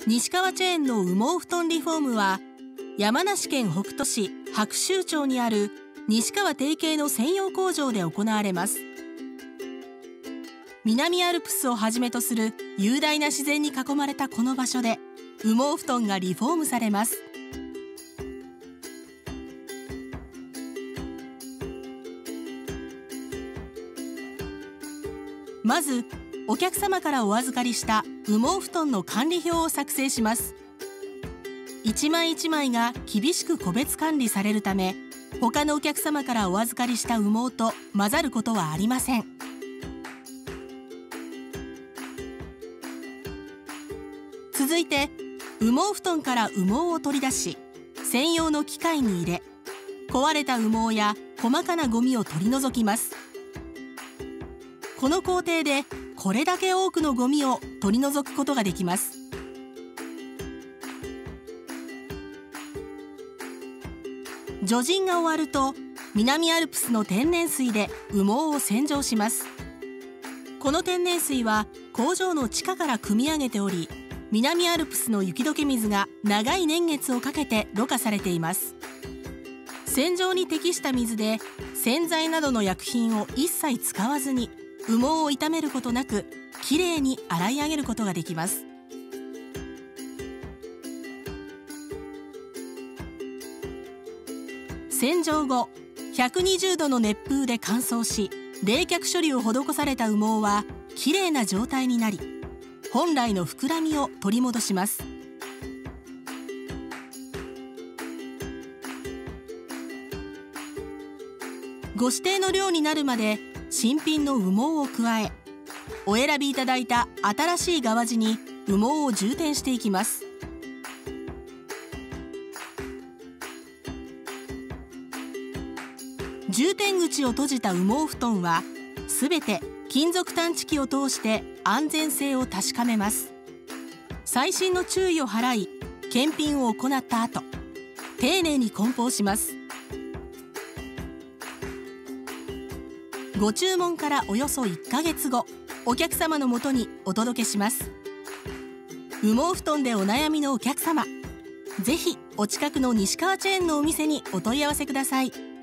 西川チェーンの羽毛布団リフォームは、山梨県北杜市白州町にある西川提携の専用工場で行われます。南アルプスをはじめとする雄大な自然に囲まれたこの場所で、羽毛布団がリフォームされます。まずお客様からお預かりした羽毛布団の管理表を作成します。一枚一枚が厳しく個別管理されるため、他のお客様からお預かりした羽毛と混ざることはありません。続いて羽毛布団から羽毛を取り出し、専用の機械に入れ、壊れた羽毛や細かなゴミを取り除きます。この工程でこれだけ多くのゴミを取り除くことができます。除塵が終わると、南アルプスの天然水で羽毛を洗浄します。この天然水は工場の地下から汲み上げており、南アルプスの雪解け水が長い年月をかけてろ過されています。洗浄に適した水で、洗剤などの薬品を一切使わずに羽毛を傷めることなく、きれいに洗い上げることができます。洗浄後、120度の熱風で乾燥し、冷却処理を施された羽毛はきれいな状態になり、本来の膨らみを取り戻します。ご指定の量になるまで新品の羽毛を加え、お選びいただいた新しい側地に羽毛を充填していきます。充填口を閉じた羽毛布団はすべて金属探知機を通して安全性を確かめます。細心の注意を払い、検品を行った後、丁寧に梱包します。ご注文からおよそ1ヶ月後、お客様のもとにお届けします。羽毛布団でお悩みのお客様、ぜひお近くの西川チェーンのお店にお問い合わせください。